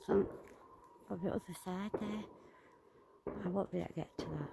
some on the other side there. I won't be able to get to that.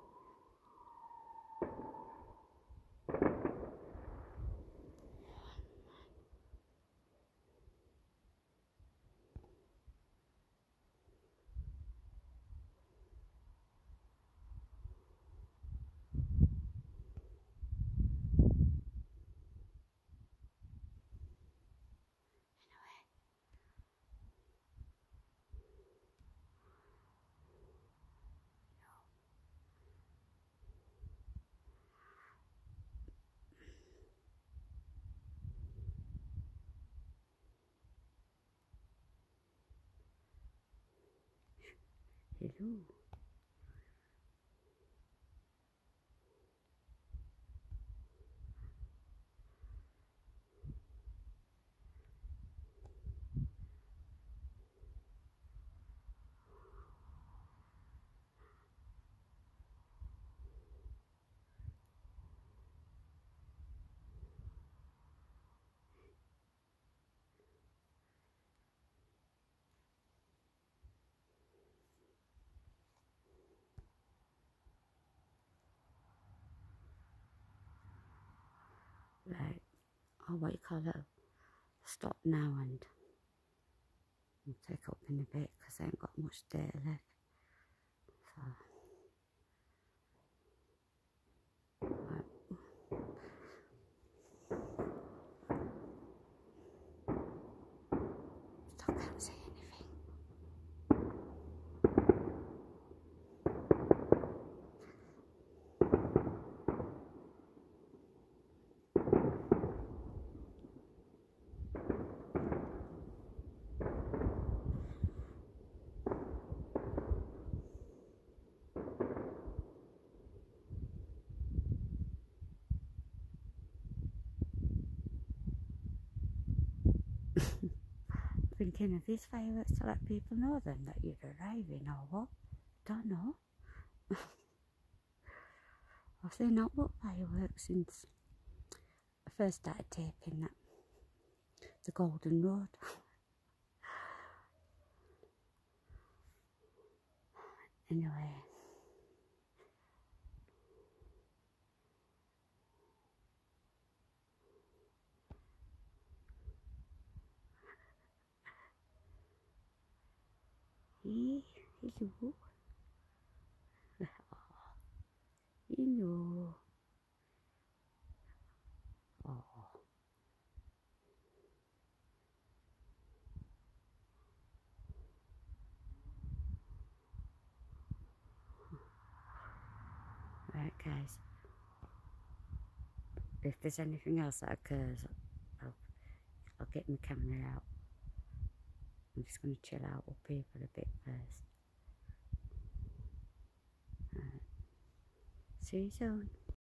Hello. Right, I'll what you call it, stop now and I'll take up in a bit because I ain't got much data left. So, right. Still can't see anything. Thinking of these fireworks to let people know then that you're arriving or what? Don't know. I've seen not what fireworks since I first started taping that the Golden Road. Anyway. Hey, hello. Hello. Oh. Right, guys. If there's anything else that occurs, I'll get my camera out. I'm just going to chill out up here for a bit first. Right. See you soon.